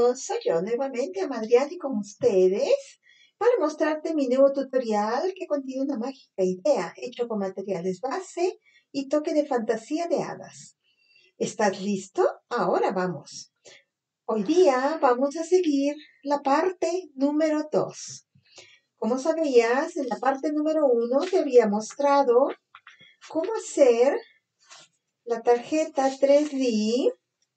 amigos, soy yo nuevamente, Amadriani, con ustedes para mostrarte mi nuevo tutorial que contiene una mágica idea hecho con materiales base y toque de fantasía de hadas. ¿Estás listo? Ahora vamos. Hoy día vamos a seguir la parte número 2. Como sabías, en la parte número 1 te había mostrado cómo hacer la tarjeta 3D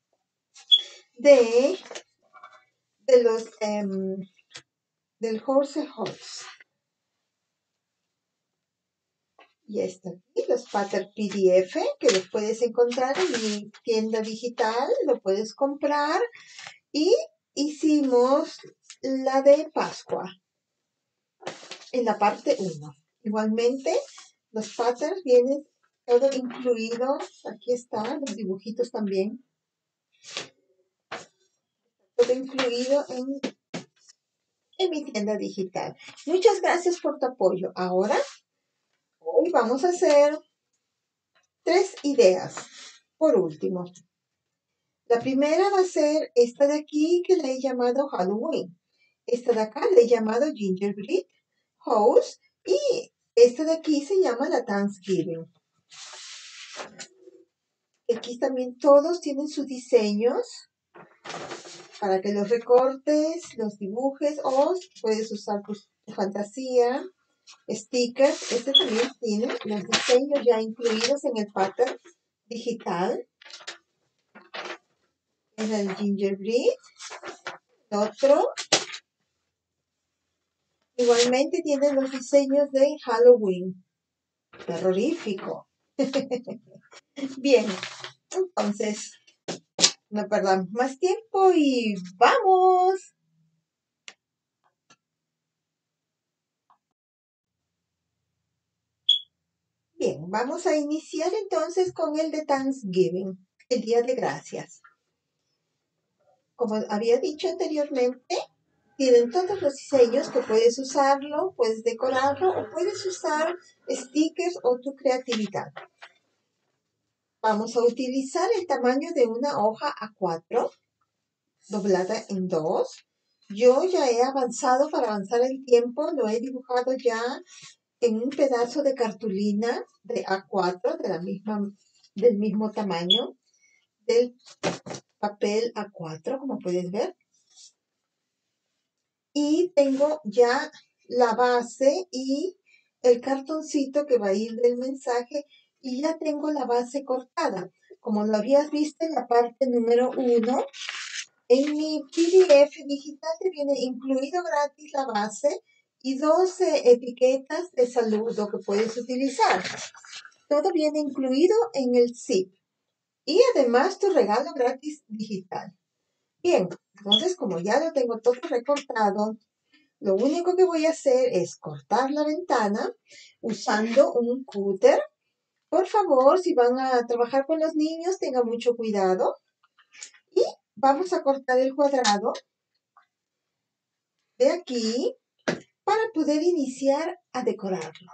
de los del Horse Horse. Y está aquí, los pattern PDF, que los puedes encontrar en mi tienda digital, lo puedes comprar. Y hicimos la de Pascua en la parte 1. Igualmente, los patterns vienen todo incluido. Aquí están los dibujitos también. Todo incluido en mi tienda digital. Muchas gracias por tu apoyo. Ahora, hoy vamos a hacer 3 ideas. Por último, la primera va a ser esta de aquí, que la he llamado Halloween. Esta de acá la he llamado Gingerbread House. Y esta de aquí se llama la Thanksgiving. Aquí también todos tienen sus diseños para que los recortes, los dibujes, o puedes usar pues, fantasía, stickers. Este también tiene los diseños ya incluidos en el pattern digital. Es el Gingerbread. Otro. Igualmente tiene los diseños de Halloween. Terrorífico. Bien, entonces, no perdamos más tiempo y ¡vamos! Bien, vamos a iniciar entonces con el de Thanksgiving, el Día de Gracias. Como había dicho anteriormente, tienen todos los diseños que puedes usarlo, puedes decorarlo o puedes usar stickers o tu creatividad. Vamos a utilizar el tamaño de una hoja A4, doblada en 2. Yo ya he avanzado, para avanzar el tiempo, lo he dibujado ya en un pedazo de cartulina de A4, del mismo tamaño del papel A4, como puedes ver. Y tengo ya la base y el cartoncito que va a ir del mensaje, y ya tengo la base cortada. Como lo habías visto en la parte número 1, en mi PDF digital te viene incluido gratis la base y 12 etiquetas de saludo que puedes utilizar. Todo viene incluido en el zip. Y además tu regalo gratis digital. Bien, entonces como ya lo tengo todo recortado, lo único que voy a hacer es cortar la ventana usando un cúter. Por favor, si van a trabajar con los niños, tengan mucho cuidado. Y vamos a cortar el cuadrado de aquí para poder iniciar a decorarlo.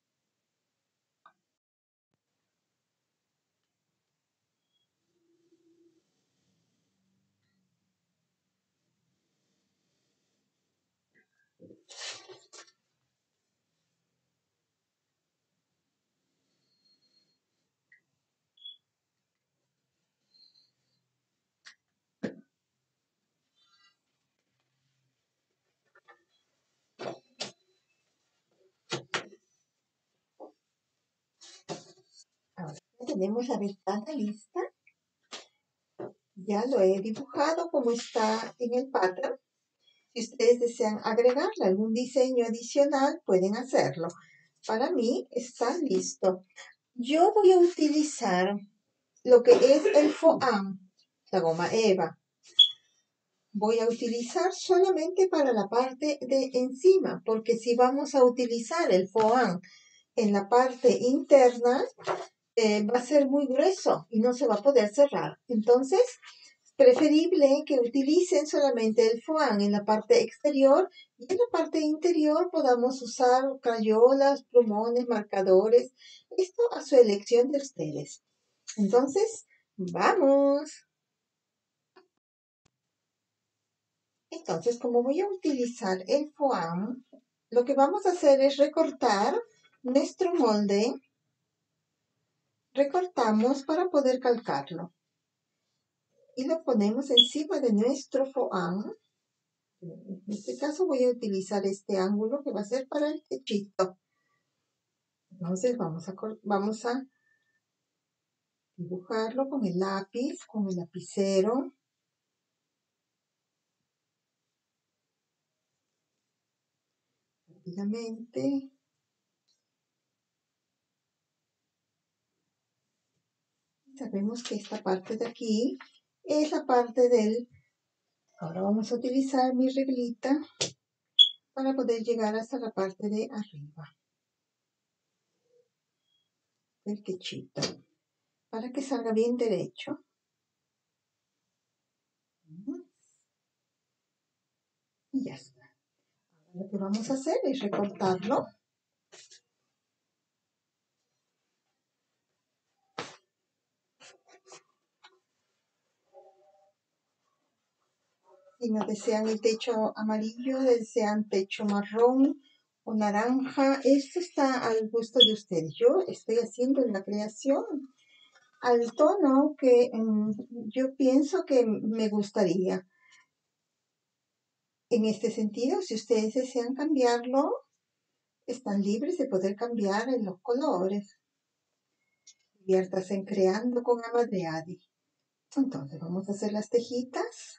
Ahora tenemos la ventana lista. Ya lo he dibujado como está en el pattern. Si ustedes desean agregarle algún diseño adicional, pueden hacerlo. Para mí está listo. Yo voy a utilizar lo que es el foam, la goma eva. Voy a utilizar solamente para la parte de encima, porque si vamos a utilizar el foam en la parte interna, va a ser muy grueso y no se va a poder cerrar. Entonces, preferible que utilicen solamente el foam en la parte exterior, y en la parte interior podamos usar crayolas, plumones, marcadores. Esto a su elección de ustedes. Entonces, ¡vamos! Entonces, como voy a utilizar el foam, lo que vamos a hacer es recortar nuestro molde. Recortamos para poder calcarlo. Y lo ponemos encima de nuestro foam. En este caso voy a utilizar este ángulo que va a ser para el techito. Entonces vamos a dibujarlo con el lápiz, con el lapicero. Rápidamente. Sabemos que esta parte de aquí es la parte del... Ahora vamos a utilizar mi reglita para poder llegar hasta la parte de arriba del techito, para que salga bien derecho. Y ya está. Ahora lo que vamos a hacer es recortarlo. Si no desean el techo amarillo, desean techo marrón o naranja, esto está al gusto de ustedes. Yo estoy haciendo la creación al tono que yo pienso que me gustaría. En este sentido, si ustedes desean cambiarlo, están libres de poder cambiar en los colores. Diviertas en creando con Amadreadi. Entonces vamos a hacer las tejitas.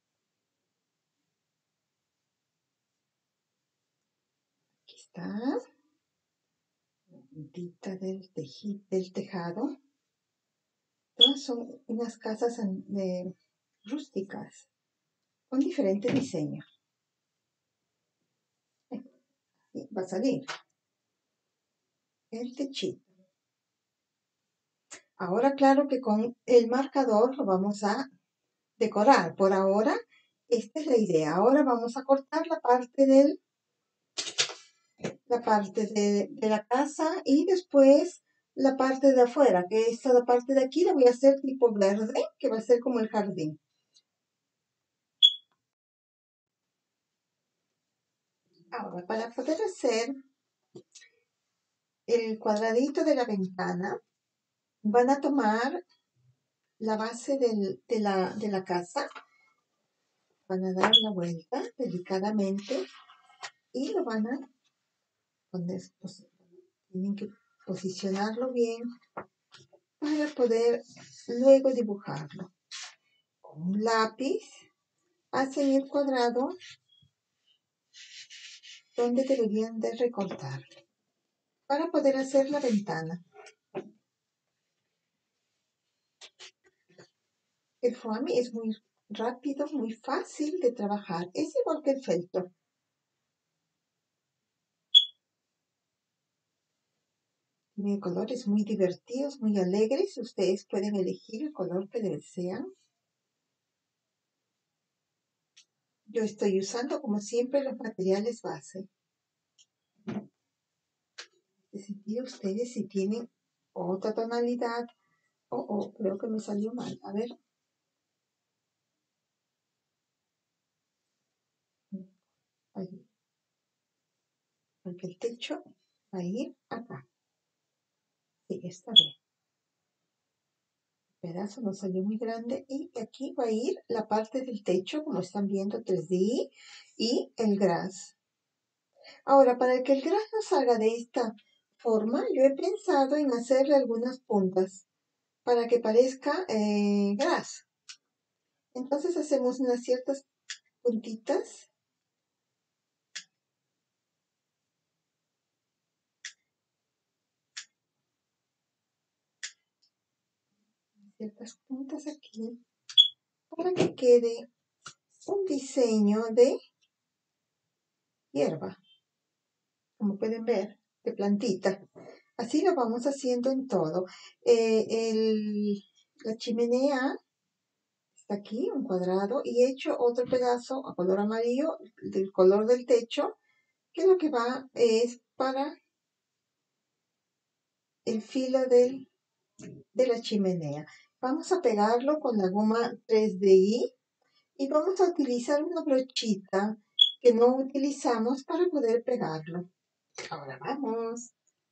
Aquí está. La puntita del tejado. Todas son unas casas rústicas con diferente diseño. Y va a salir el techito. Ahora claro que con el marcador lo vamos a decorar. Por ahora, esta es la idea. Ahora vamos a cortar la parte de la casa y después la parte de afuera, que esta la parte de aquí la voy a hacer tipo verde, que va a ser como el jardín. Ahora, para poder hacer el cuadradito de la ventana, van a tomar la base de la casa, van a dar la vuelta delicadamente y lo van a poner, pues, tienen que posicionarlo bien para poder luego dibujarlo. Con un lápiz hacen el cuadrado donde deberían de recortar para poder hacer la ventana. El foamy es muy rápido, muy fácil de trabajar. Es igual que el feltro. Tiene colores muy divertidos, muy alegres. Ustedes pueden elegir el color que desean. Yo estoy usando, como siempre, los materiales base. En este sentido, ustedes si tienen otra tonalidad, creo que me salió mal. A ver. Ahí. Porque el techo va a ir acá. Sí, está bien. El pedazo no salió muy grande y aquí va a ir la parte del techo, como están viendo 3D, y el gras. Ahora, para que el gras no salga de esta forma, yo he pensado en hacerle algunas puntas para que parezca gras. Entonces hacemos unas ciertas puntitas. Ciertas puntas aquí para que quede un diseño de hierba, como pueden ver, de plantita. Así lo vamos haciendo en todo. La chimenea está aquí, un cuadrado, y he hecho otro pedazo a color amarillo del color del techo, que lo que va es para el filo de la chimenea. Vamos a pegarlo con la goma 3DI Y vamos a utilizar una brochita que no utilizamos para poder pegarlo. Ahora vamos.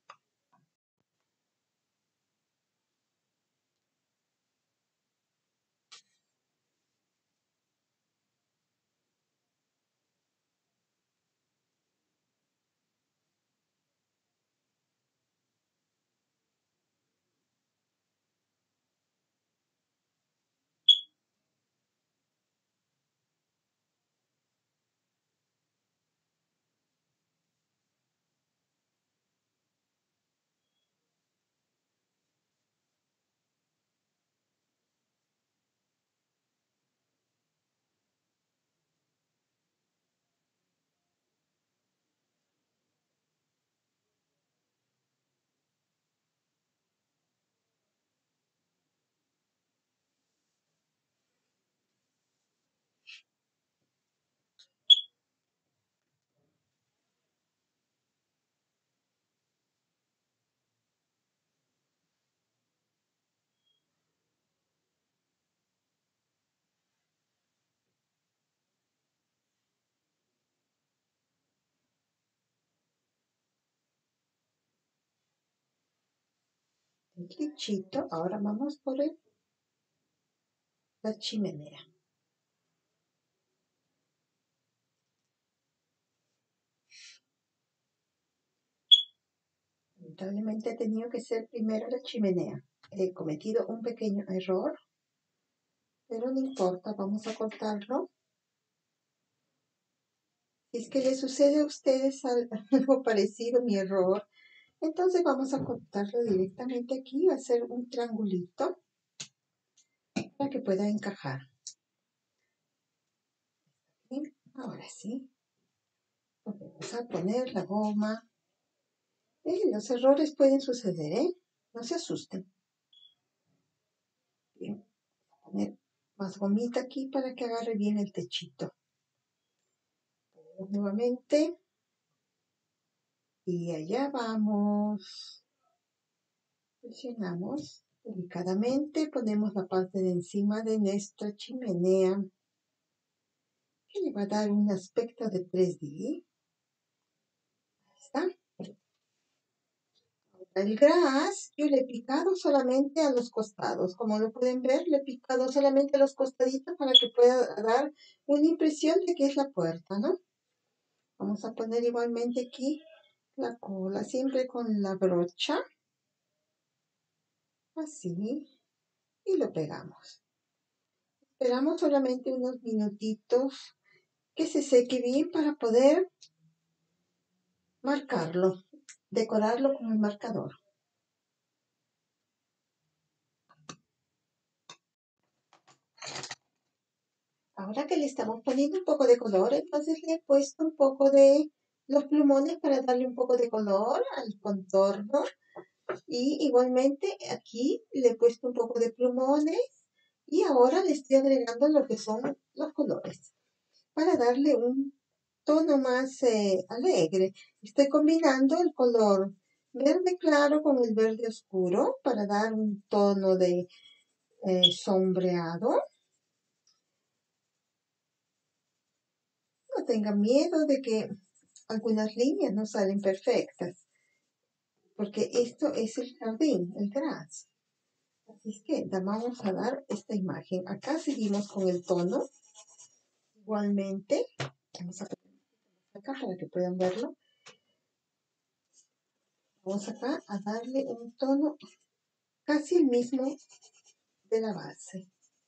El clichito. Ahora vamos por la chimenea. Lamentablemente he tenido que ser primero la chimenea. He cometido un pequeño error, pero no importa, vamos a cortarlo. Si es que le sucede a ustedes algo parecido a mi error, entonces vamos a cortarlo directamente aquí, va a ser un triangulito para que pueda encajar. Bien, ahora sí, vamos a poner la goma. Los errores pueden suceder, no se asusten. Bien, voy a poner más gomita aquí para que agarre bien el techito. Nuevamente. Y allá vamos. Presionamos delicadamente, ponemos la parte de encima de nuestra chimenea, que le va a dar un aspecto de 3D. Ahí está. El gras yo le he picado solamente a los costados. Como lo pueden ver, le he picado solamente a los costaditos para que pueda dar una impresión de que es la puerta, ¿no? Vamos a poner igualmente aquí la cola, siempre con la brocha. Así. Y lo pegamos. Esperamos solamente unos minutitos que se seque bien para poder marcarlo, decorarlo con el marcador. Ahora que le estamos poniendo un poco de color, entonces le he puesto un poco de los plumones para darle un poco de color al contorno. Y igualmente aquí le he puesto un poco de plumones y ahora le estoy agregando lo que son los colores para darle un tono más alegre. Estoy combinando el color verde claro con el verde oscuro para dar un tono de sombreado. No tengan miedo de que algunas líneas no salen perfectas, porque esto es el jardín, el gras. Así es que vamos a dar esta imagen. Acá seguimos con el tono. Igualmente, vamos a poner acá para que puedan verlo. Vamos acá a darle un tono casi el mismo de la base.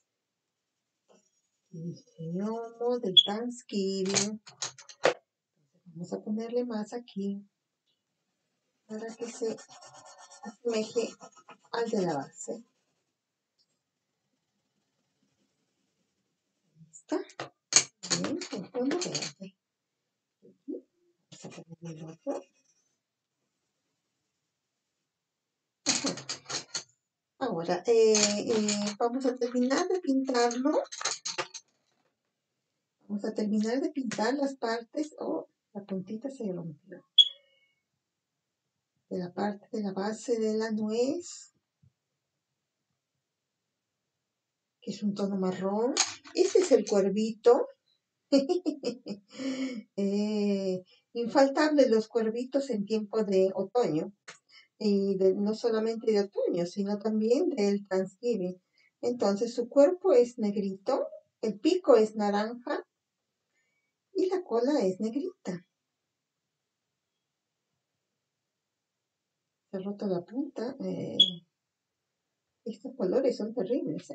Gnomo del Thanksgiving. Vamos a ponerle más aquí para que se asemeje al de la base. ¿Está? Bien, el tono verde. Vamos a poner el otro. Ahora, vamos a terminar de pintarlo. Vamos a terminar de pintar las partes. Oh, la puntita se rompió. De la parte de la base de la nuez. que es un tono marrón. Este es el cuervito. Infaltable los cuervitos en tiempo de otoño. Y no solamente de otoño, sino también del Thanksgiving. Entonces su cuerpo es negrito, el pico es naranja y la cola es negrita. Se ha roto la punta. Estos colores son terribles.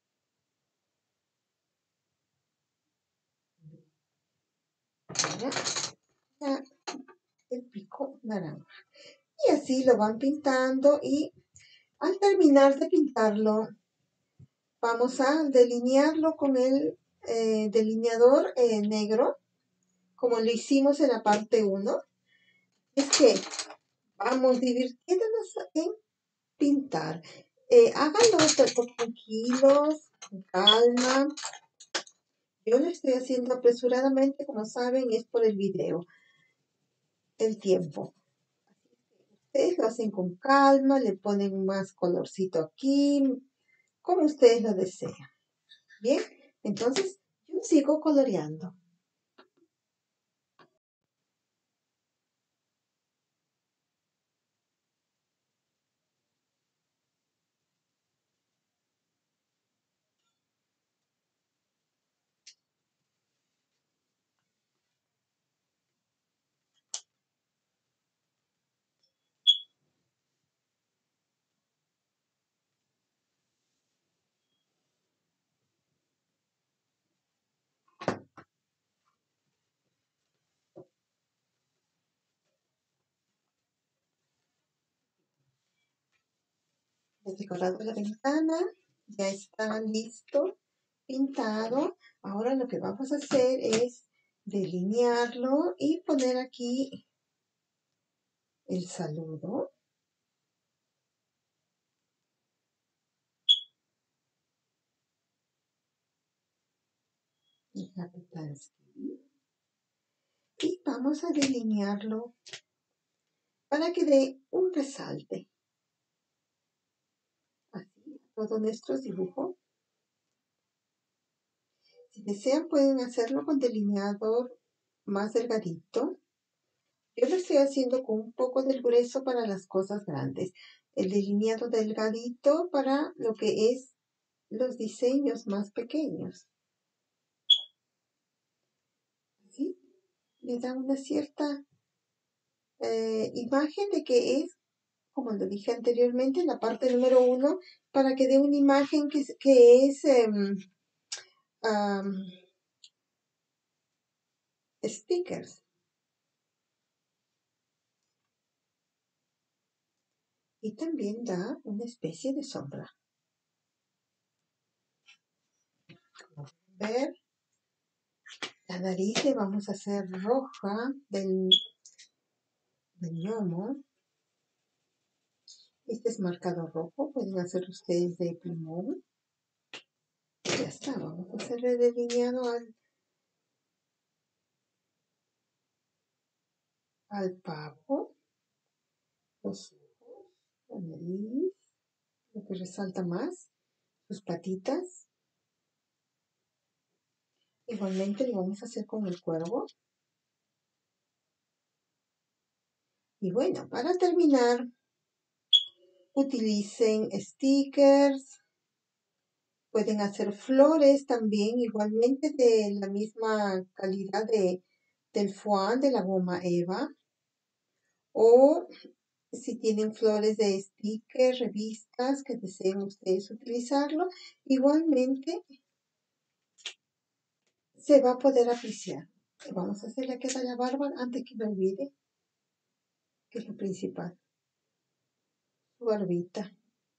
Ahora ya el pico naranja. Y así lo van pintando y al terminar de pintarlo, vamos a delinearlo con el delineador negro, como lo hicimos en la parte 1. Es que vamos divirtiéndonos en pintar. Háganlo tranquilos, con calma. Yo lo estoy haciendo apresuradamente, como saben, es por el video, el tiempo. Ustedes lo hacen con calma, le ponen más colorcito aquí, como ustedes lo desean. Bien, entonces yo sigo coloreando. He decorado la ventana, ya está listo, pintado. Ahora lo que vamos a hacer es delinearlo y poner aquí el saludo. Y Happy Thanksgiving. Y vamos a delinearlo para que dé un resalte. Así, todo nuestro dibujo. Si desean pueden hacerlo con delineador más delgadito. Yo lo estoy haciendo con un poco del grueso para las cosas grandes. El delineado delgadito para lo que es los diseños más pequeños. ¿Sí? Le da una cierta imagen de que es, como lo dije anteriormente, en la parte número 1, para que dé una imagen que es stickers. Y también da una especie de sombra. Como pueden ver, la nariz le vamos a hacer roja del gnomo. Este es marcado rojo, pueden hacer ustedes de plumón. Ya está, vamos a hacerle delineado al pavo, los ojos, la nariz, lo que resalta más, sus patitas. Igualmente lo vamos a hacer con el cuervo. Y bueno, para terminar, utilicen stickers. Pueden hacer flores también, igualmente de la misma calidad del foam, de la goma Eva. O si tienen flores de stickers, revistas que deseen ustedes utilizarlo, igualmente se va a poder apreciar. Vamos a hacerle que a la barba antes que me olvide, que es lo principal. Su barbita.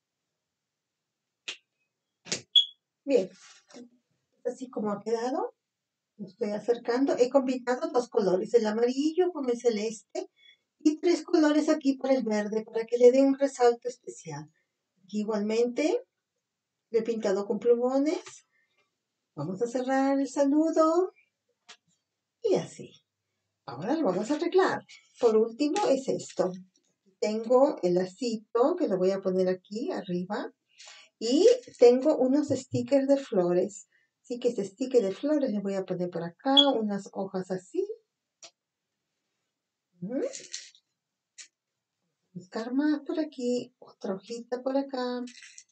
Bien, así como ha quedado, lo estoy acercando. He combinado dos colores, el amarillo con el celeste y 3 colores aquí por el verde para que le dé un resalto especial. Aquí igualmente lo he pintado con plumones. Vamos a cerrar el saludo y así. Ahora lo vamos a arreglar. Por último es esto. Tengo el lacito que lo voy a poner aquí arriba Y tengo unos stickers de flores. Así que este sticker de flores le voy a poner por acá, unas hojas así. Buscar más por aquí, otra hojita por acá.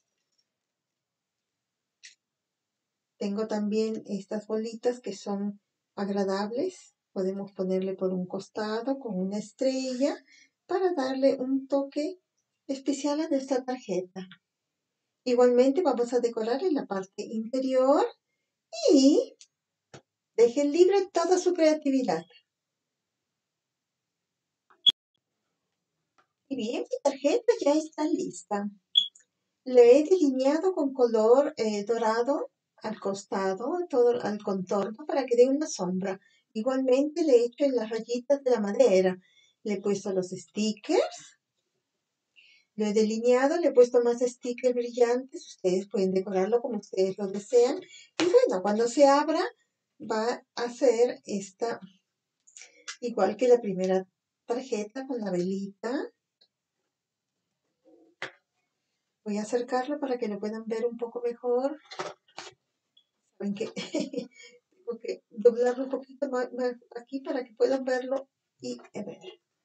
Tengo también estas bolitas que son agradables. Podemos ponerle por un costado con una estrella para darle un toque especial a nuestra tarjeta. Igualmente vamos a decorar en la parte interior y dejen libre toda su creatividad. Y bien, mi tarjeta ya está lista. Le he delineado con color dorado al costado, todo al contorno para que dé una sombra. Igualmente le he hecho en las rayitas de la madera. Le he puesto los stickers. Lo he delineado, le he puesto más stickers brillantes. Ustedes pueden decorarlo como ustedes lo desean. Y bueno, cuando se abra va a ser esta, igual que la primera tarjeta con la velita. Voy a acercarlo para que lo puedan ver un poco mejor. Saben que tengo que doblarlo un poquito más aquí para que puedan verlo. Y a ver.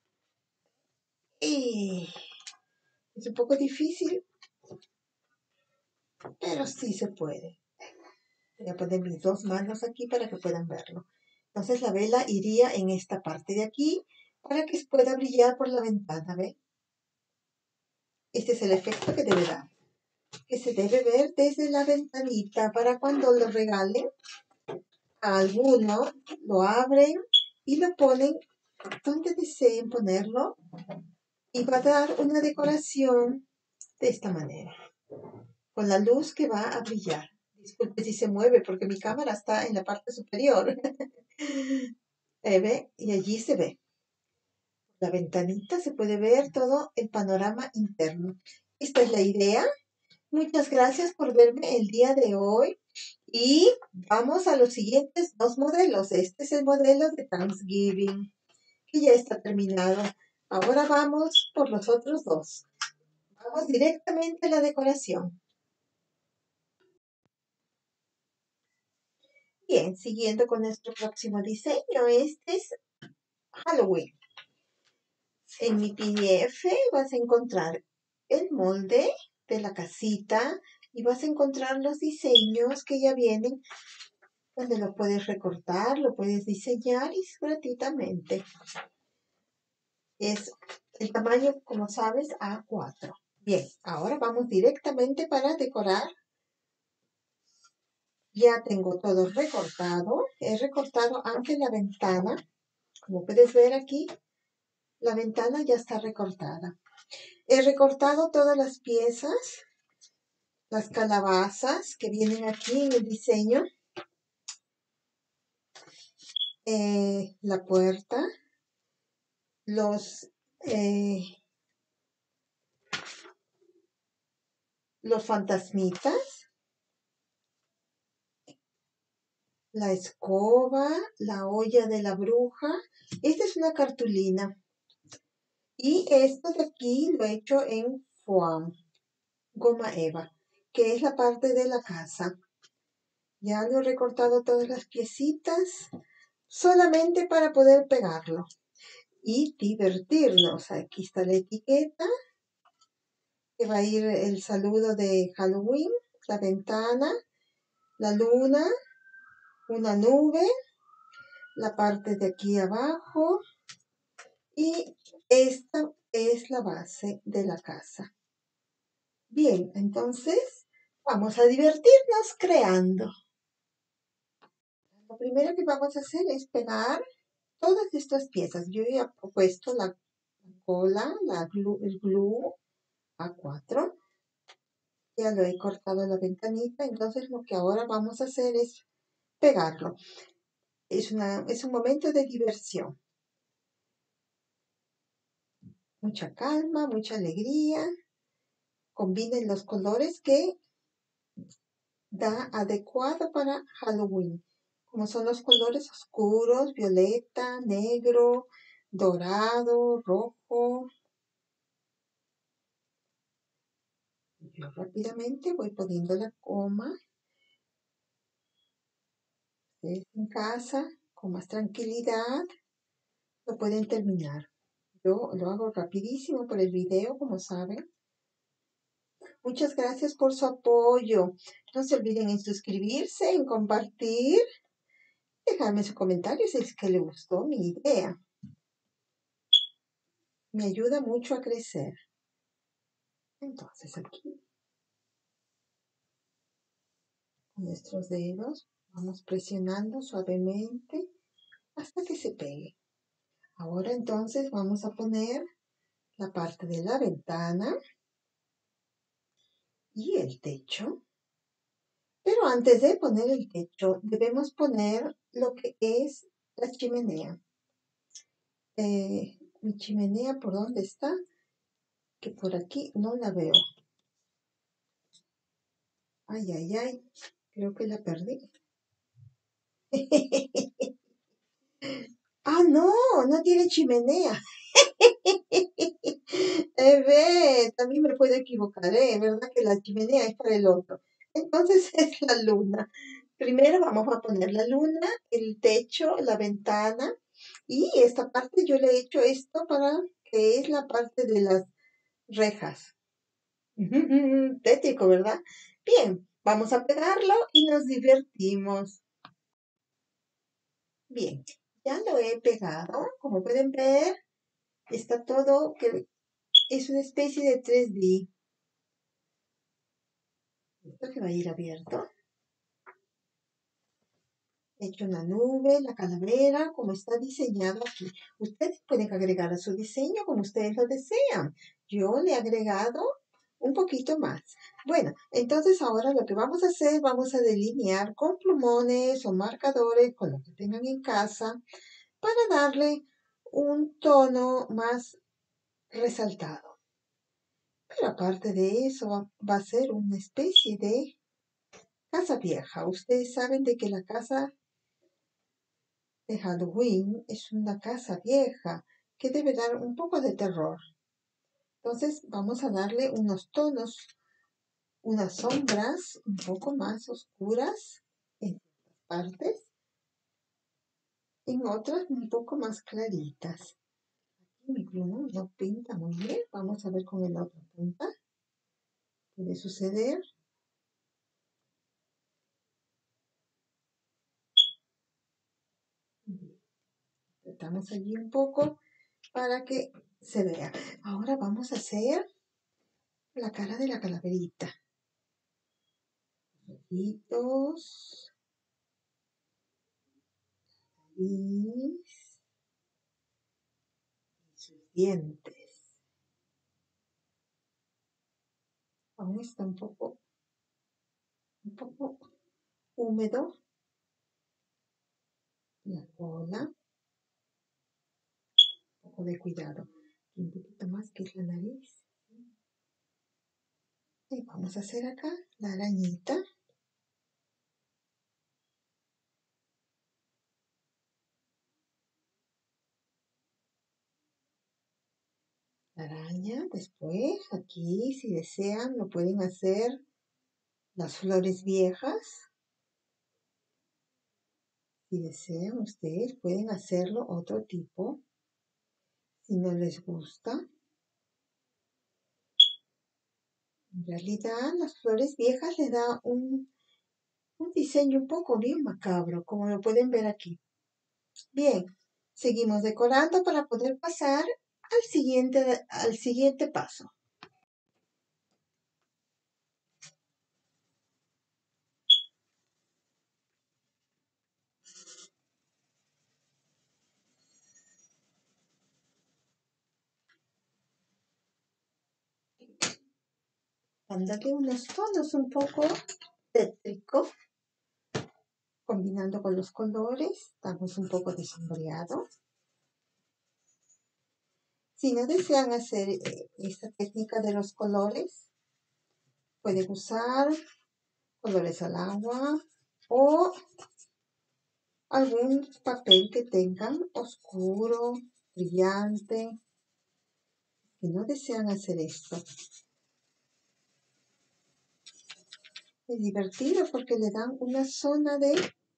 Y es un poco difícil, pero sí se puede. Voy a poner mis dos manos aquí para que puedan verlo. Entonces la vela iría en esta parte de aquí para que pueda brillar por la ventana, ¿ve? Este es el efecto que debe dar. Que se debe ver desde la ventanita para cuando lo regalen a alguno, lo abren y lo ponen donde deseen ponerlo y va a dar una decoración de esta manera, con la luz que va a brillar. Disculpe si se mueve porque mi cámara está en la parte superior. ¿Ve? Y allí se ve. La ventanita se puede ver todo el panorama interno. Esta es la idea. Muchas gracias por verme el día de hoy. Y vamos a los siguientes dos modelos. Este es el modelo de Thanksgiving, que ya está terminado. Ahora vamos por los otros dos. Vamos directamente a la decoración. Bien, siguiendo con nuestro próximo diseño. Este es Halloween. En mi PDF vas a encontrar el molde de la casita y vas a encontrar los diseños que ya vienen, donde lo puedes recortar, lo puedes diseñar y gratuitamente. Es el tamaño, como sabes, A4. Bien, ahora vamos directamente para decorar. Ya tengo todo recortado. He recortado aunque la ventana, como puedes ver aquí, la ventana ya está recortada. He recortado todas las piezas, las calabazas que vienen aquí en el diseño, la puerta, los fantasmitas, la escoba, la olla de la bruja. Esta es una cartulina. Y esto de aquí lo he hecho en foam, goma eva, que es la parte de la casa. Ya lo he recortado todas las piecitas, solamente para poder pegarlo y divertirnos. Aquí está la etiqueta, que va a ir el saludo de Halloween, la ventana, la luna, una nube, la parte de aquí abajo, y esta es la base de la casa. Bien, entonces vamos a divertirnos creando. Lo primero que vamos a hacer es pegar todas estas piezas. Yo ya he puesto la cola, el glue A4. Ya lo he cortado la ventanita, entonces lo que ahora vamos a hacer es pegarlo. Es un momento de diversión. Mucha calma, mucha alegría. Combinen los colores que da adecuado para Halloween, como son los colores oscuros, violeta, negro, dorado, rojo. Yo rápidamente voy poniendo la coma. Ustedes en casa, con más tranquilidad, lo pueden terminar. Yo lo hago rapidísimo por el video, como saben. Muchas gracias por su apoyo. No se olviden en suscribirse, en compartir, dejarme su comentario si es que le gustó mi idea. Me ayuda mucho a crecer. Entonces aquí, con nuestros dedos, vamos presionando suavemente hasta que se pegue. Ahora entonces vamos a poner la parte de la ventana y el techo. Pero antes de poner el techo, debemos poner lo que es la chimenea. Mi chimenea, ¿por dónde está? Que por aquí no la veo. Ay, ay, ay. Creo que la perdí. Ah, no, no tiene chimenea. También me puedo equivocar, ¿verdad? Que la chimenea es para el otro. Entonces es la luna. Primero vamos a poner la luna, el techo, la ventana. Y esta parte yo le he hecho esto para que es la parte de las rejas. Tétrico, ¿verdad? Bien, vamos a pegarlo y nos divertimos. Bien, ya lo he pegado. Como pueden ver, está todo que es una especie de 3D. Esto que va a ir abierto. He hecho una nube, la calavera, como está diseñado aquí. Ustedes pueden agregar a su diseño como ustedes lo desean. Yo le he agregado un poquito más. Bueno, entonces ahora lo que vamos a hacer, vamos a delinear con plumones o marcadores, con lo que tengan en casa, para darle un tono más resaltado. Pero aparte de eso, va a ser una especie de casa vieja. Ustedes saben de que la casa de Halloween es una casa vieja que debe dar un poco de terror. Entonces vamos a darle unos tonos, unas sombras un poco más oscuras en partes, en otras un poco más claritas. Aquí mi pluma no pinta muy bien. Vamos a ver con la otra punta. Puede suceder. Apretamos allí un poco para que se vea. Ahora vamos a hacer la cara de la calaverita. Ojitos. Y sus dientes. Aún está un poco húmedo. La cola. Un poco de cuidado. Y un poquito más que es la nariz. Y vamos a hacer acá la arañita. La araña. Después, aquí, si desean, lo pueden hacer las flores viejas. Si desean, ustedes pueden hacerlo otro tipo. Si no les gusta. En realidad, las flores viejas le da un diseño un poco bien macabro, como lo pueden ver aquí. Bien, seguimos decorando para poder pasar al siguiente paso. Dándole unos tonos un poco tétricos, combinando con los colores, damos un poco de sombreado. Si no desean hacer esta técnica de los colores, pueden usar colores al agua o algún papel que tengan oscuro, brillante. Si no desean hacer esto, Es divertido porque le dan una zona de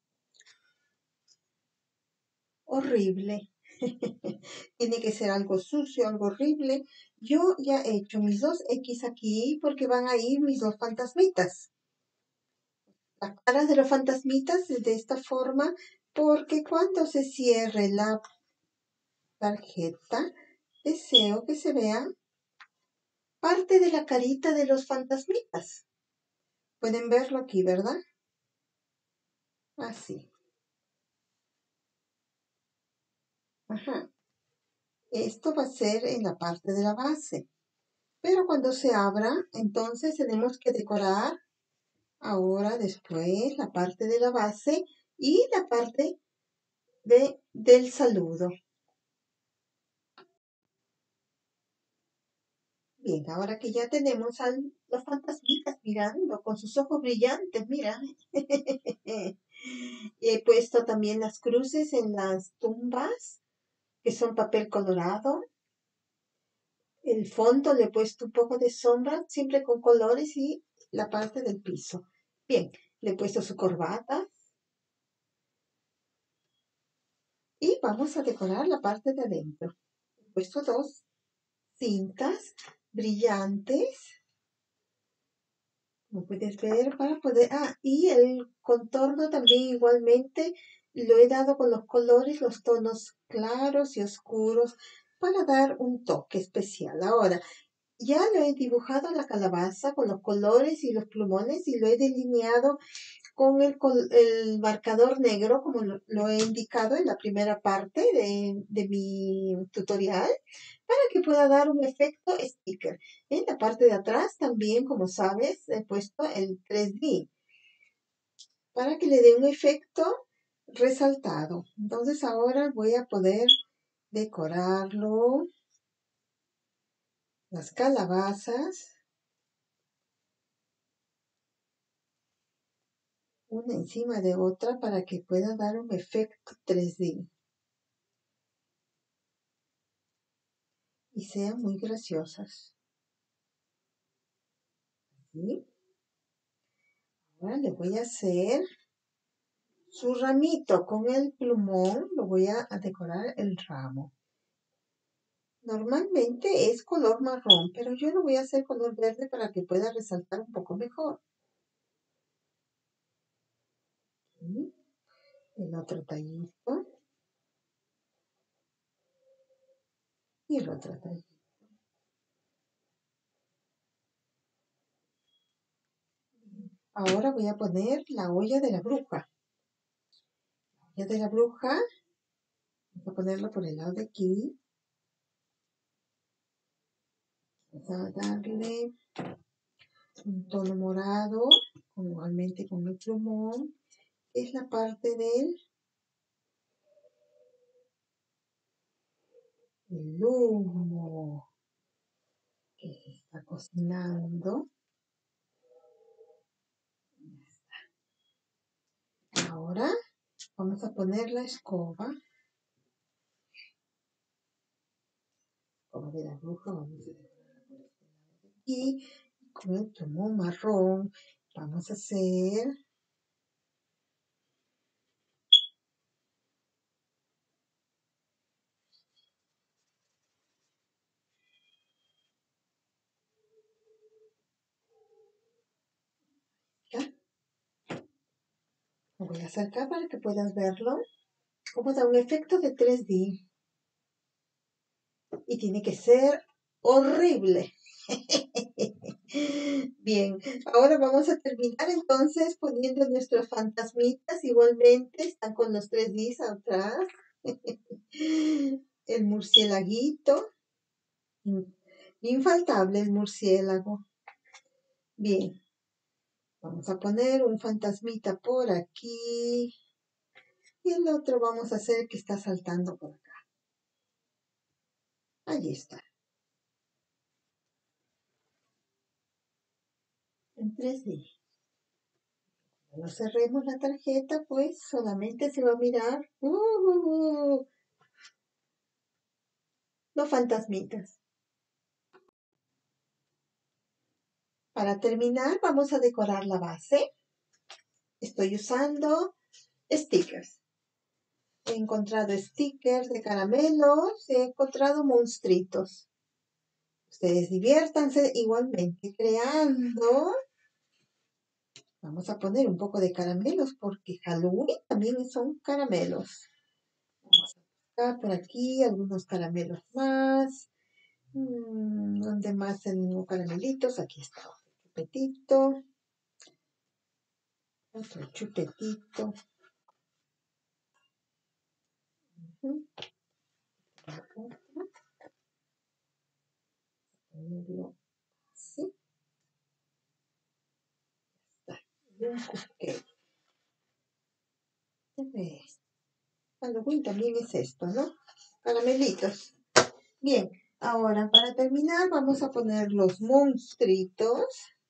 horrible. Tiene que ser algo sucio, algo horrible. Yo ya he hecho mis dos X aquí porque van a ir mis dos fantasmitas. Las caras de los fantasmitas de esta forma porque cuando se cierre la tarjeta, deseo que se vea parte de la carita de los fantasmitas. Pueden verlo aquí, ¿verdad? Así. Ajá. Esto va a ser en la parte de la base. Pero cuando se abra, entonces tenemos que decorar ahora después la parte de la base y la parte del saludo. Bien, ahora que ya tenemos a los fantasmitas mirando con sus ojos brillantes, mira. He puesto también las cruces en las tumbas, que son papel colorado. El fondo le he puesto un poco de sombra, siempre con colores y la parte del piso. Bien, le he puesto su corbata. Y vamos a decorar la parte de adentro. He puesto dos cintas brillantes, como puedes ver, para poder... y el contorno también igualmente lo he dado con los colores, los tonos claros y oscuros, para dar un toque especial. Ahora, ya lo he dibujado la calabaza con los colores y los plumones y lo he delineado con el marcador negro, como lo he indicado en la primera parte de mi tutorial, para que pueda dar un efecto sticker. En la parte de atrás también, como sabes, he puesto el 3D para que le dé un efecto resaltado. Entonces ahora voy a poder decorarlo, las calabazas, una encima de otra para que pueda dar un efecto 3D y sean muy graciosas. ¿Sí? Ahora le voy a hacer su ramito con el plumón, lo voy a decorar el ramo. Normalmente es color marrón, pero yo lo voy a hacer color verde para que pueda resaltar un poco mejor. ¿Sí? El otro tallito. Y el otro tallito. Ahora voy a poner la olla de la bruja. La olla de la bruja, voy a ponerla por el lado de aquí. Vamos a darle un tono morado, igualmente con el plumón. Es la parte del humo que se está cocinando. Ahora vamos a poner la escoba. Escoba de la bruja, vamos a decorarla por este lado de aquí. Con el plumón marrón vamos a hacer ¿ya? Lo voy a acercar para que puedas verlo. Como da un efecto de 3D. Y tiene que ser horrible. Bien, ahora vamos a terminar entonces poniendo nuestros fantasmitas igualmente. Están con los 3Ds atrás. El murciélaguito. Infaltable el murciélago. Bien, vamos a poner un fantasmita por aquí. Y el otro vamos a hacer que está saltando por acá. Allí está. En 3D. Cuando cerremos la tarjeta, pues solamente se va a mirar los fantasmitas. Para terminar, vamos a decorar la base. Estoy usando stickers. He encontrado stickers de caramelos, he encontrado monstruitos. Ustedes diviértanse igualmente creando. Vamos a poner un poco de caramelos porque Halloween también son caramelos. Vamos a buscar por aquí algunos caramelos más. ¿Dónde más tengo caramelitos? Aquí está otro chupetito. Otro chupetito. Ponerlo así. Está. Y un cupcake. Halloween también es esto, ¿no? Caramelitos. Bien, ahora para terminar vamos a poner los monstruitos.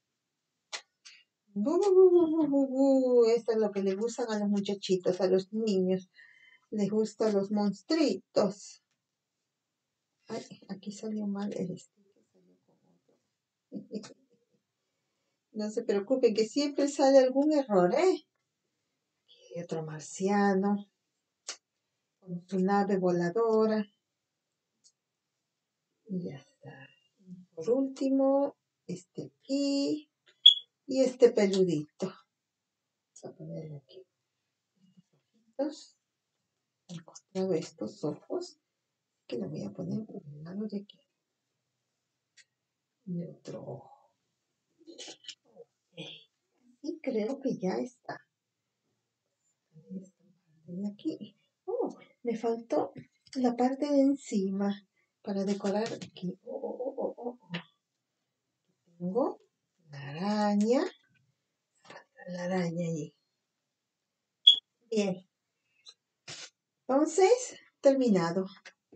Esto es lo que le gustan a los muchachitos, a los niños. Les gustan los monstruitos. Ay, aquí salió mal el sticker, salió con otro. No se preocupen que siempre sale algún error, ¿eh? Aquí otro marciano con su nave voladora. Y ya está. Por último, este aquí y este peludito. Vamos a ponerle aquí estos ojitos. He encontrado estos ojos que lo voy a poner por el lado de aquí. Y otro ojo. Y creo que ya está. Esta parte de aquí. Oh, me faltó la parte de encima para decorar aquí. Tengo la araña allí. Bien. Entonces, terminado.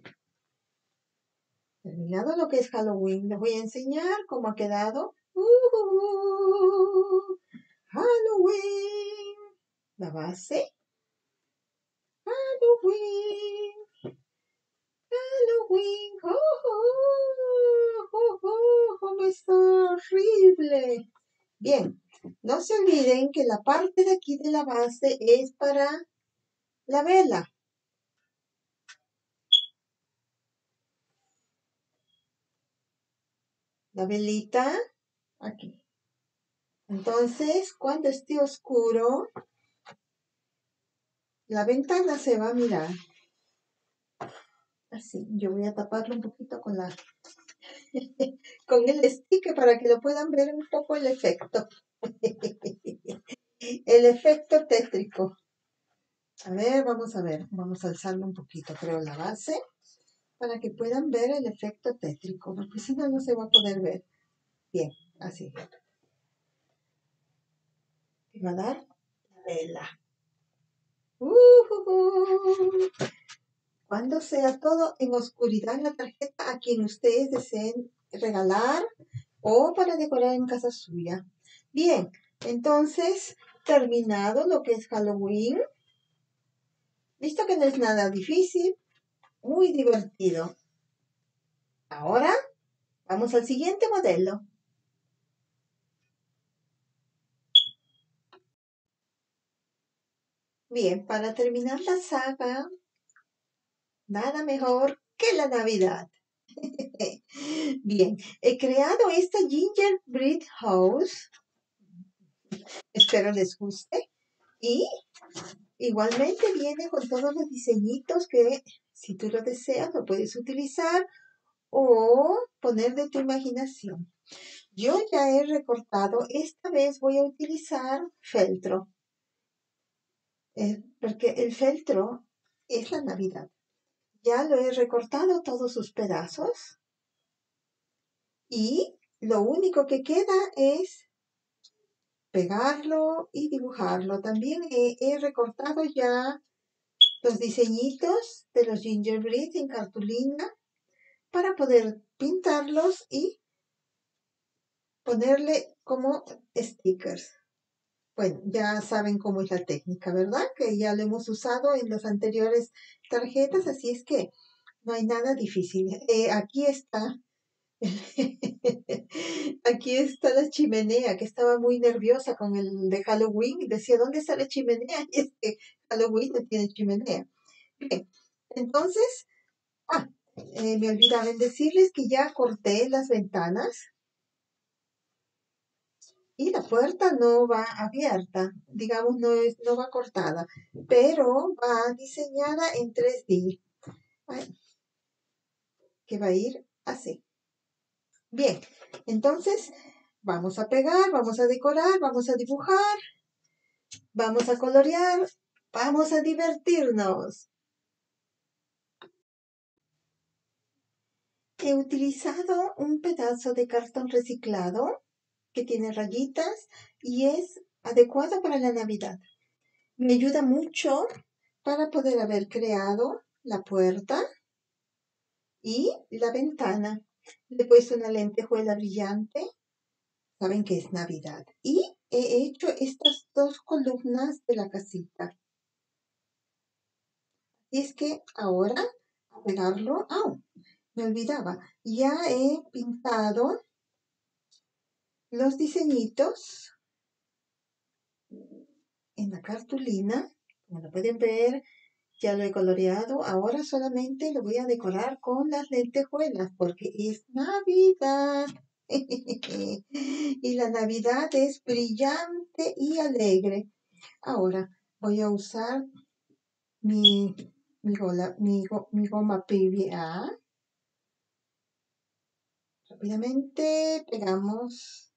Terminado lo que es Halloween. Les voy a enseñar cómo ha quedado. Halloween. La base. Halloween. Halloween. Está horrible. Bien, no se olviden que la parte de aquí de la base es para la vela. La velita aquí. Entonces, cuando esté oscuro, la ventana se va a mirar. Así, yo voy a taparlo un poquito con con el sticker para que lo puedan ver un poco el efecto. El efecto tétrico. A ver, vamos a alzarlo un poquito, creo, la base, para que puedan ver el efecto tétrico, porque si no, no se va a poder ver. Bien, así. Y va a dar la vela. Cuando sea todo en oscuridad la tarjeta a quien ustedes deseen regalar o para decorar en casa suya. Bien, entonces, terminado lo que es Halloween. Visto que no es nada difícil, muy divertido. Ahora, vamos al siguiente modelo. Bien, para terminar la saga, nada mejor que la Navidad. Bien, he creado esta gingerbread house. Espero les guste. Y igualmente viene con todos los diseñitos que, si tú lo deseas, lo puedes utilizar o poner de tu imaginación. Yo ya he recortado, esta vez voy a utilizar feltro, porque el feltro es la Navidad. Ya lo he recortado todos sus pedazos y lo único que queda es pegarlo y dibujarlo. También he recortado ya los diseñitos de los gingerbread en cartulina para poder pintarlos y ponerle como stickers. Bueno, ya saben cómo es la técnica, ¿verdad? Que ya lo hemos usado en las anteriores tarjetas, así es que no hay nada difícil. Aquí está Aquí está la chimenea, que estaba muy nerviosa con el de Halloween. Decía, ¿dónde está la chimenea? Y es que Halloween no tiene chimenea. Bien, entonces, ah, me olvidaba en decirles que ya corté las ventanas y la puerta no va abierta, digamos, no va cortada, pero va diseñada en 3D, ay, que va a ir así. Bien, entonces vamos a pegar, vamos a decorar, vamos a dibujar, vamos a colorear, vamos a divertirnos. He utilizado un pedazo de cartón reciclado que tiene rayitas y es adecuado para la Navidad. Me ayuda mucho para poder haber creado la puerta y la ventana. Le he puesto una lentejuela brillante, saben que es Navidad, y he hecho estas dos columnas de la casita. Y es que ahora, a pegarlo, me olvidaba, ya he pintado los diseñitos en la cartulina, como lo pueden ver, ya lo he coloreado. Ahora solamente lo voy a decorar con las lentejuelas porque es Navidad. Y la Navidad es brillante y alegre. Ahora voy a usar mi, mi goma PVA. Rápidamente pegamos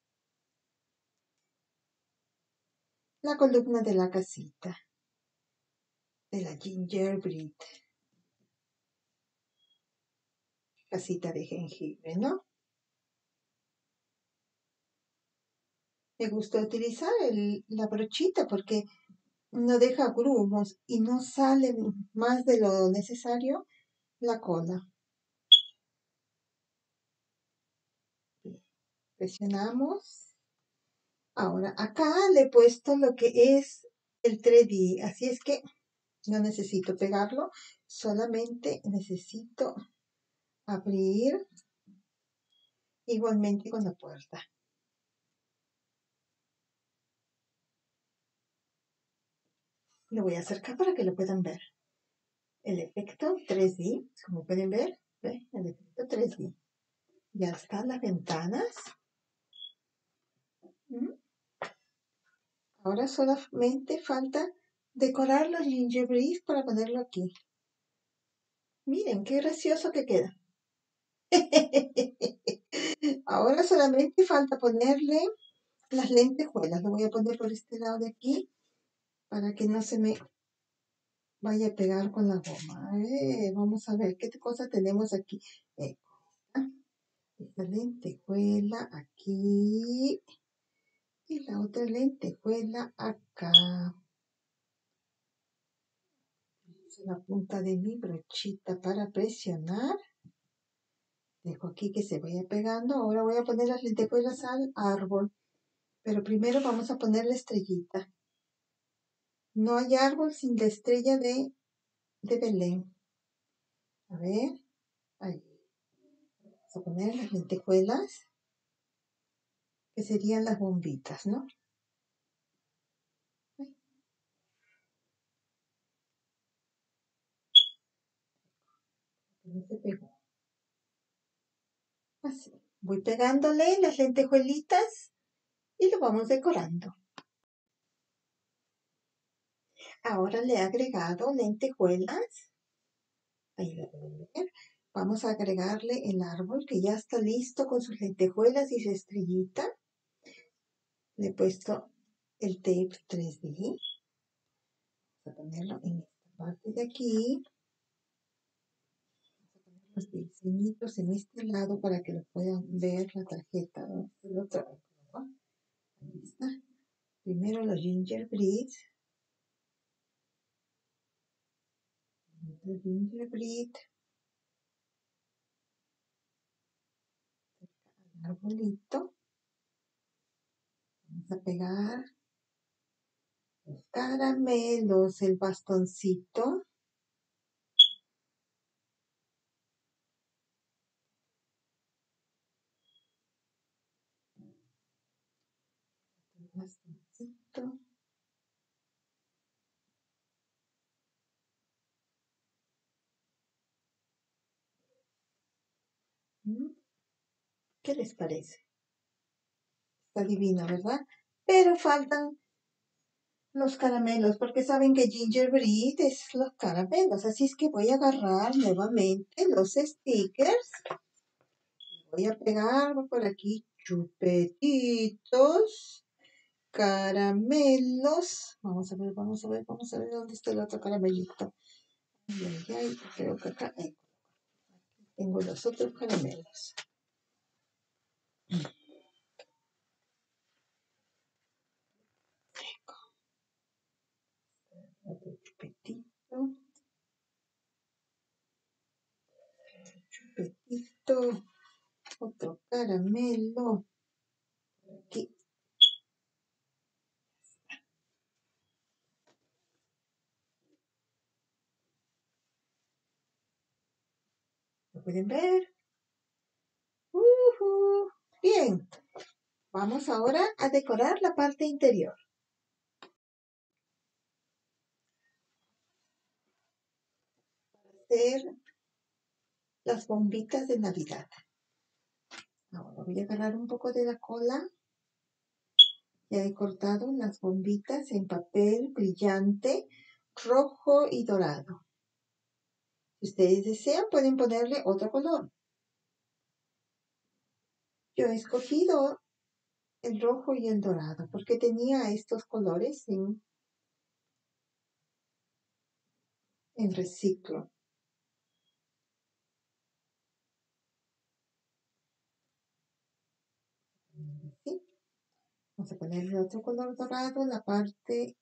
la columna de la casita, de la gingerbread, casita de jengibre, ¿no? Me gusta utilizar la brochita porque no deja grumos y no sale más de lo necesario la cola. Presionamos. Ahora, acá le he puesto lo que es el 3D, así es que no necesito pegarlo, solamente necesito abrir igualmente con la puerta. Lo voy a acercar para que lo puedan ver. El efecto 3D, como pueden ver, ¿ve? El efecto 3D. Ya están las ventanas. Ahora solamente falta decorar los gingerbread para ponerlo aquí. Miren, qué gracioso que queda. Ahora solamente falta ponerle las lentejuelas. Lo voy a poner por este lado de aquí para que no se me vaya a pegar con la goma. Vamos a ver qué cosa tenemos aquí. Esta lentejuela aquí y la otra lentejuela acá. La punta de mi brochita para presionar. Dejo aquí que se vaya pegando. Ahora voy a poner las lentejuelas al árbol. Pero primero vamos a poner la estrellita. No hay árbol sin la estrella de Belén. A ver. Ahí. Vamos a poner las lentejuelas. Que serían las bombitas, ¿no? No se pegó. Así. Voy pegándole las lentejuelitas y lo vamos decorando. Ahora le he agregado lentejuelas. Ahí lo pueden ver. Vamos a agregarle el árbol que ya está listo con sus lentejuelas y su estrellita. Le he puesto el tape 3D. Vamos a ponerlo en esta parte de aquí. Vamos a poner los diseñitos en este lado para que lo puedan ver la tarjeta. El otro, ¿no? Ahí está. Primero los gingerbread. Gingerbread. El arbolito. Vamos a pegar los caramelos, el bastoncito. Más despacito. ¿Qué les parece? Está divino, ¿verdad? Pero faltan los caramelos, porque saben que gingerbread es los caramelos. Así es que voy a agarrar nuevamente los stickers. Voy a pegar por aquí chupetitos, caramelos. Vamos a ver dónde está el otro caramelito. Ay, creo que acá tengo los otros caramelos. Otro chupetito, otro caramelo. Aquí. ¿Lo pueden ver? Bien. Vamos ahora a decorar la parte interior. Hacer las bombitas de Navidad. Ahora voy a agarrar un poco de la cola. Ya he cortado unas bombitas en papel brillante, rojo y dorado. Si ustedes desean, pueden ponerle otro color. Yo he escogido el rojo y el dorado porque tenía estos colores en reciclo. ¿Sí? Vamos a ponerle otro color dorado en la parte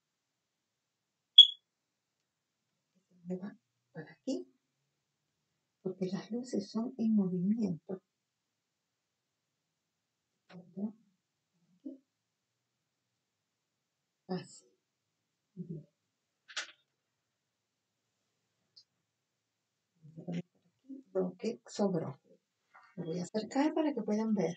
que va para aquí, porque las luces son en movimiento. Así. Bien. Lo que sobró. Lo voy a acercar para que puedan ver.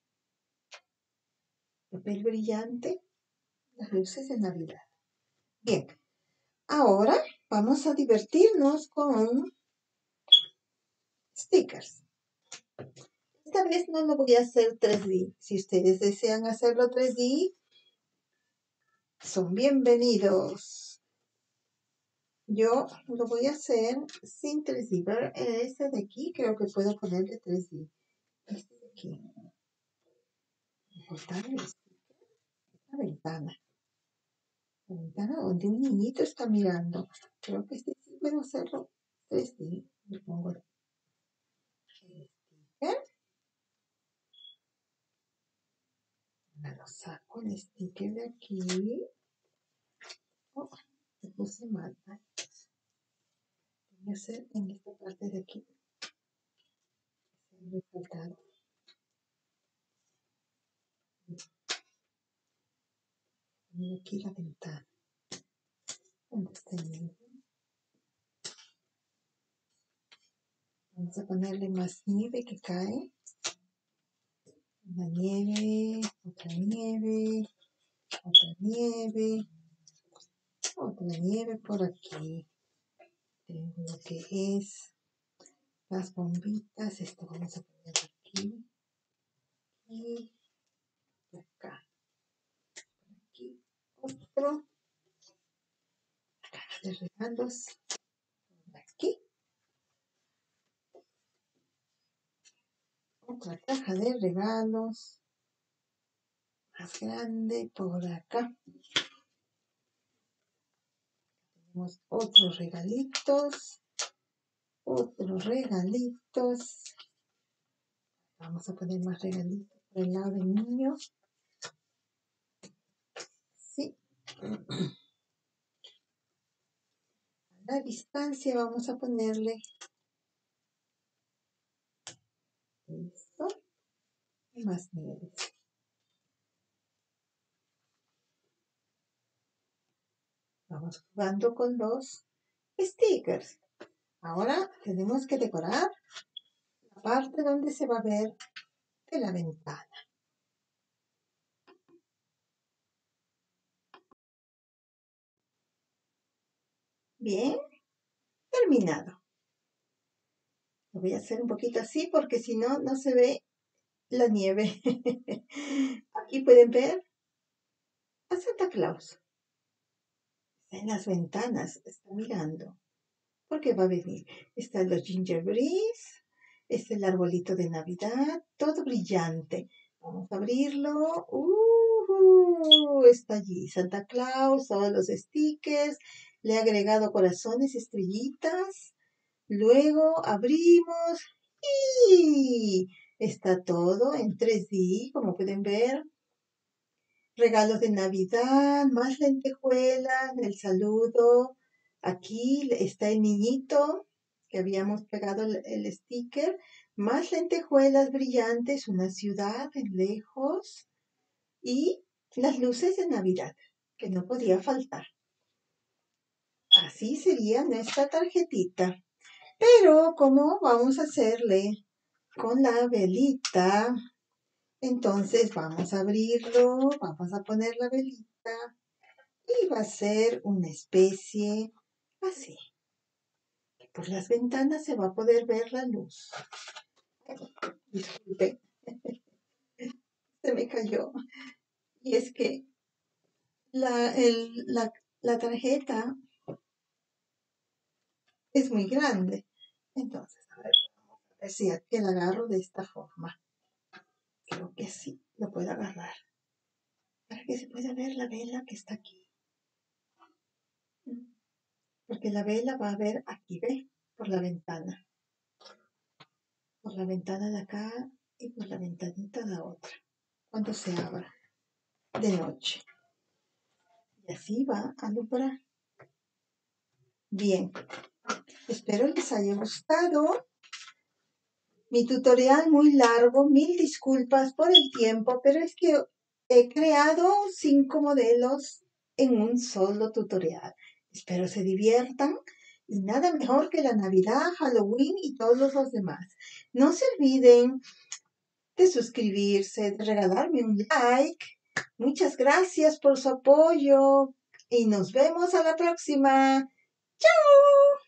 Papel brillante, las luces de Navidad. Bien, ahora vamos a divertirnos con stickers. Esta vez no lo voy a hacer 3D. Si ustedes desean hacerlo 3D, son bienvenidos. Yo lo voy a hacer sin 3D. Pero este de aquí creo que puedo ponerle 3D. Este de aquí. Cortar la ventana. La ventana donde un niñito está mirando. Creo que este sí puedo hacerlo 3D. Le pongo el sticker. Ahora lo saco el sticker de aquí. Oh, me puse mal. Voy a hacer en esta parte de aquí. Resaltado. Poner aquí la ventana. ¿Dónde está el niño? Vamos a ponerle más nieve que cae. Una nieve, otra nieve, otra nieve, otra nieve por aquí. Tengo lo que es las bombitas. Esto vamos a poner aquí y acá. Aquí otro. Caja de regalos. Aquí. Otra caja de regalos. Más grande por acá. Tenemos otros regalitos. Otros regalitos. Vamos a poner más regalitos por el lado del niño. Sí. A la distancia vamos a ponerle esto y más nieves. Vamos jugando con los stickers. Ahora tenemos que decorar la parte donde se va a ver de la ventana. Bien, terminado. Lo voy a hacer un poquito así porque si no, no se ve la nieve. Aquí pueden ver a Santa Claus. Está en las ventanas, está mirando. Porque va a venir. Están los gingerbreads, está el arbolito de Navidad, todo brillante. Vamos a abrirlo. Está allí Santa Claus, todos los stickers. Le he agregado corazones, estrellitas. Luego abrimos y está todo en 3D, como pueden ver. Regalos de Navidad, más lentejuelas, el saludo. Aquí está el niñito que habíamos pegado el sticker, más lentejuelas brillantes, una ciudad en lejos y las luces de Navidad, que no podía faltar. Así sería nuestra tarjetita. Pero como vamos a hacerle con la velita, entonces vamos a abrirlo, vamos a poner la velita y va a ser una especie así. Por las ventanas se va a poder ver la luz. Disculpe, se me cayó. Y es que la tarjeta es muy grande. Entonces, a ver si aquí la agarro de esta forma. Creo que sí, lo puedo agarrar. Para que se pueda ver la vela que está aquí. Porque la vela va a ver aquí, ¿ve? Por la ventana. Por la ventana de acá y por la ventanita de la otra. Cuando se abra. De noche. Y así va a alumbrar. Bien. Espero les haya gustado. Mi tutorial muy largo. Mil disculpas por el tiempo. Pero es que he creado 5 modelos en un solo tutorial. Espero se diviertan. Y nada mejor que la Navidad, Halloween y todos los demás. No se olviden de suscribirse, de regalarme un like. Muchas gracias por su apoyo y nos vemos a la próxima. ¡Chao!